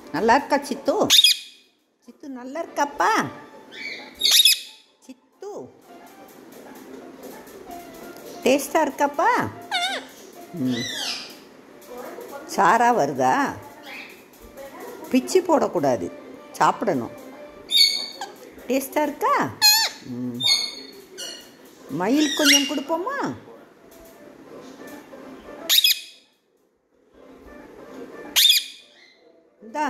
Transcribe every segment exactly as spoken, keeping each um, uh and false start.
நல்லா இருக்கா சித்து? சித்து நல்லா இருக்காப்பா? சித்து டேஸ்டாக இருக்காப்பா? ம் சாரா வருதா? பிச்சு போடக்கூடாது, சாப்பிடணும். டேஸ்டாக இருக்கா? ம் மயில் கொஞ்சம் கொடுப்போமா? இந்தா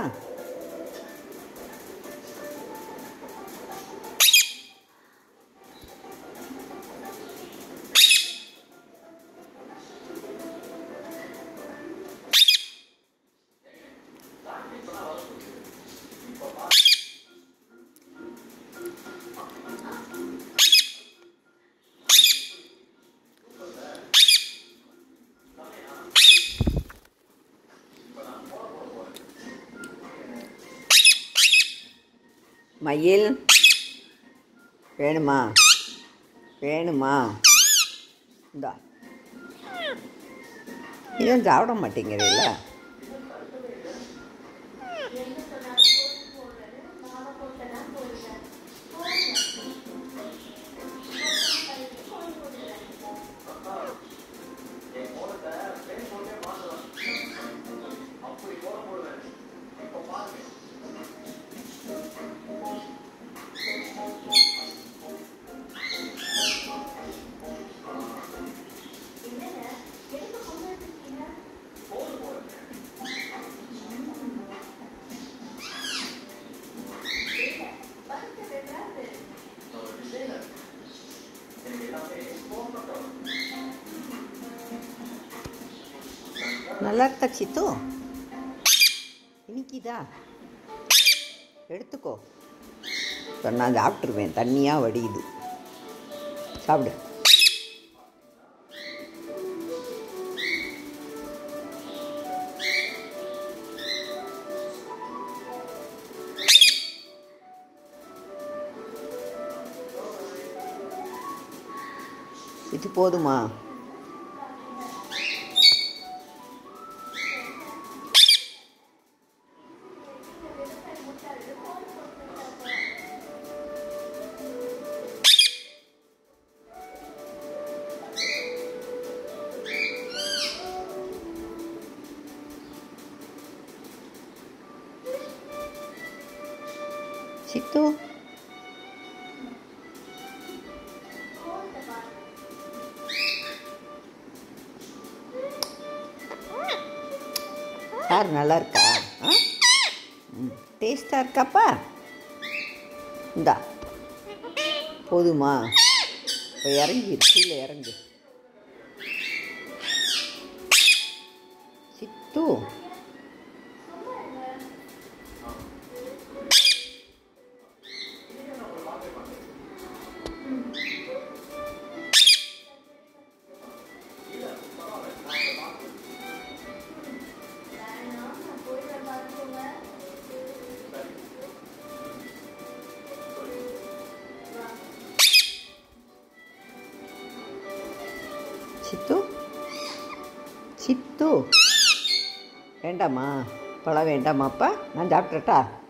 மயில் வேணுமா? வேணுமா? இந்தா இதுவும் சாப்பிட மாட்டேங்கிறீல்ல? நல்லா இருக்கா சித்து? இனிக்குதா? எடுத்துக்கோ. இப்போ நான் சாப்பிட்ருவேன், தண்ணியாக வடியுது. சாப்பிடு. இது போதுமா? சித்து சார் நல்லா இருக்கா? ஆ ம் டேஸ்டாக இருக்காப்பா? இந்தா போதுமா? இப்போ இறங்கி கீழே இறங்கு சித்து. சித்து சித்து வேண்டாமா? பழம் வேண்டாமாப்பா? நான் சாப்பிட்றட்டா?